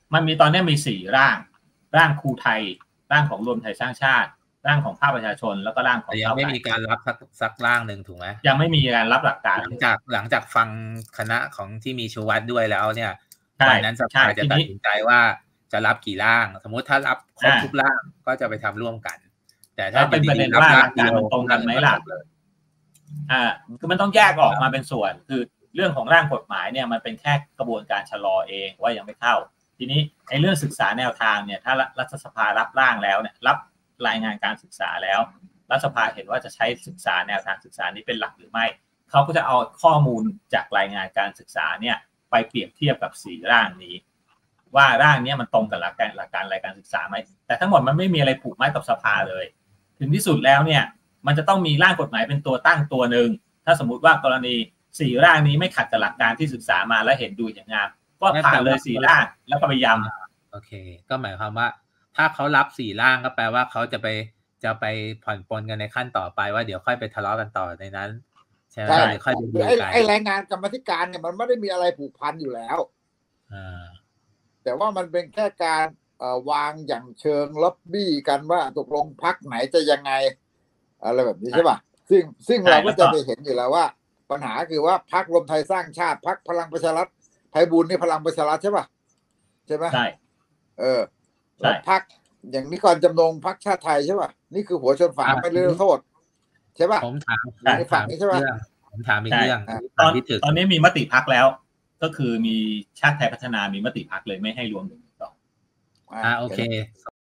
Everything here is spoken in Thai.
มันมีตอนนี้มี4 ร่างครูไทยร่างของรวมไทยสร้างชาติร่างของภาคประชาชนแล้วก็ร่างของยังไม่มีการรับสักร่างหนึ่งถูกไหมยังไม่มีการรับหลักการหลังจากฟังคณะของที่มีชูวัฒน์ด้วยแล้วเนี่ยวันนั้นสภาจะตัดสินใจว่าจะรับกี่ร่างสมมติถ้ารับครบทุกร่างก็จะไปทำร่วมกันแต่ถ้าเป็นประเด็นว่าหลักการมันตรงกันไหมล่ะคือมันต้องแยกออกมาเป็นส่วนคือเรื่องของร่างกฎหมายเนี่ยมันเป็นแค่กระบวนการชะลอเองว่ายังไม่เข้าทีนี้ไอ้เรื่องศึกษาแนวทางเนี่ยถ้ารัฐสภารับร่างแล้วเนี่ยรับรายงานการศึกษาแล้วรัฐสภาเห็นว่าจะใช้ศึกษาแนวทางศึกษานี้เป็นหลักหรือไม่เขาก็จะเอาข้อมูลจากรายงานการศึกษาเนี่ยไปเปรียบเทียบกับ4 ร่างนี้ว่าร่างนี้มันตรงกับหลักการรายการศึกษาไหมแต่ทั้งหมดมันไม่มีอะไรผูกมัดกับสภาเลยถึงที่สุดแล้วเนี่ยมันจะต้องมีร่างกฎหมายเป็นตัวตั้งตัวหนึ่งถ้าสมมุติว่ากรณี4 ร่างนี้ไม่ขัดกับหลักการที่ศึกษามาและเห็นดูอย่างงามก็ผ่านเลย4 ร่างแล้วก็ไปย้ำโอเคก็หมายความว่าถ้าเขารับ4 ร่างก็แปลว่าเขาจะไปผ่อนปลนกันในขั้นต่อไปว่าเดี๋ยวค่อยไปทะเลาะกันต่อในนั้นใช่ไหมค่อยไปดูกันไอ้รายงานกรรมธิการเนี่ยมันไม่ได้มีอะไรผูกพันอยู่แล้วแต่ว่ามันเป็นแค่การวางอย่างเชิงล็อบบี้กันว่าตกลงพรรคไหนจะยังไงอะไรแบบนี้ใช่ป่ะซึ่งเราก็จะไปเห็นอยู่แล้วว่าปัญหาคือว่าพรรครวมไทยสร้างชาติพรรคพลังประชารัฐไพบูลย์นี่พลังประชารัฐใช่ป่ะใช่ไหมใช่แล้วพรรคอย่างนิกรจำนงพรรคชาติไทยใช่ป่ะนี่คือหัวชนฝาไม่เลือกโทษใช่ป่ะผมถามในฝั่งนี้ใช่ป่ะผมถามอีกเรื่องตอนนี้มีมติพรรคแล้วก็คือมีชาติไทยพัฒนามีมติพรรคเลยไม่ให้รวม1 1 2 โอเค